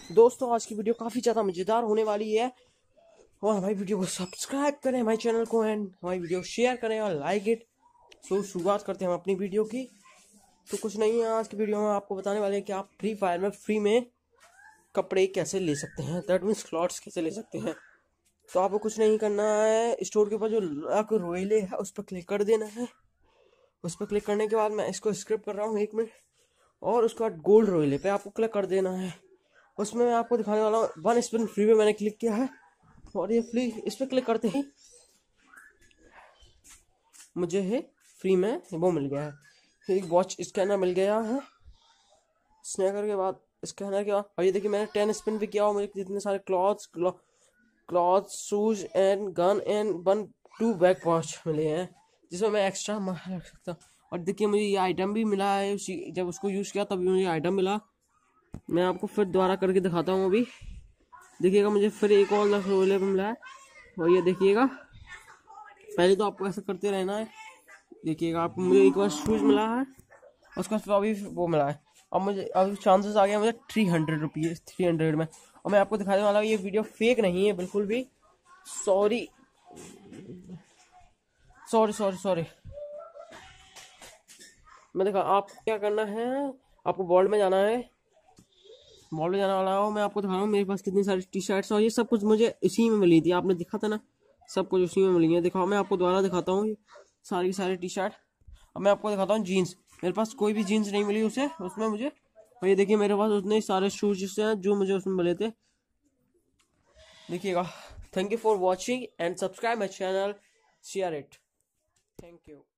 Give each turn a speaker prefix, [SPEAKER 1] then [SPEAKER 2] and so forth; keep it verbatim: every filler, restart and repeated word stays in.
[SPEAKER 1] दोस्तों आज की वीडियो काफ़ी ज़्यादा मज़ेदार होने वाली है और हमारी वीडियो को सब्सक्राइब करें, हमारे चैनल को, एंड हमारी वीडियो शेयर करें और लाइक इट। सो शुरुआत करते हैं हम अपनी वीडियो की। तो कुछ नहीं है, आज की वीडियो में आपको बताने वाले हैं कि आप फ्री फायर में फ्री में कपड़े कैसे ले सकते हैं, दैट मीन्स क्लॉथ्स कैसे ले सकते हैं। तो आपको कुछ नहीं करना है, स्टोर के ऊपर जो लक रोयले है उस पर क्लिक कर देना है। उस पर क्लिक करने के बाद मैं इसको स्क्रिप्ट कर रहा हूँ एक मिनट, और उसके बाद गोल्ड रोयले पे आपको क्लिक कर देना है। उसमें मैं आपको दिखाने वाला हूँ वन स्पिन फ्री में मैंने क्लिक किया है, और ये फ्री इस पर क्लिक करते ही मुझे है फ्री में वो मिल गया है, एक वॉच स्कैनर मिल गया है। स्नैकर के बाद स्कैनर के बाद और ये देखिए मैंने टेन स्पिन भी किया और मुझे जितने सारे clothes clothes shoes and gun and one two back watch मिले हैं, जिसमें मैं एक्स्ट्रा मार रख सकता हूँ। और देखिए मुझे ये आइटम भी मिला है, उसी जब उसको यूज़ किया तभी मुझे आइटम मिला। मैं आपको फिर दोबारा करके दिखाता हूँ। अभी देखिएगा मुझे फिर एक और लक रोले पे मिला है, और ये देखिएगा पहले तो आपको ऐसा करते रहना है। देखिएगा आपको मुझे एक बार शूज मिला है, उसका फिर अभी वो मिला है, अब मुझे अभी चांसेस आ गया मुझे three hundred rupees three hundred में। और मैं आपको दिखाने वाला हूँ ये वीडियो फेक नहीं है बिल्कुल भी। सॉरी सॉरी सॉरी सॉरी मैं देखा आप क्या करना है, आपको वॉल्ट में जाना है। मॉल में जाने वाला हूँ, मैं आपको दिखा रहा हूँ मेरे पास कितनी सारी टी शर्ट्स और ये सब कुछ मुझे इसी में मिली थी, आपने दिखा था ना, सब कुछ उसी में मिली है। दिखाओ मैं आपको दोबारा दिखाता हूँ सारी की सारी टी शर्ट। अब मैं आपको दिखाता हूँ जीन्स, मेरे पास कोई भी जीन्स नहीं मिली उसे उसमें मुझे। और ये देखिए मेरे पास उतने सारे शूज हैं जो मुझे उसमें मिले थे। देखिएगा। Thank you for watching and subscribe my channel, share it. Thank you.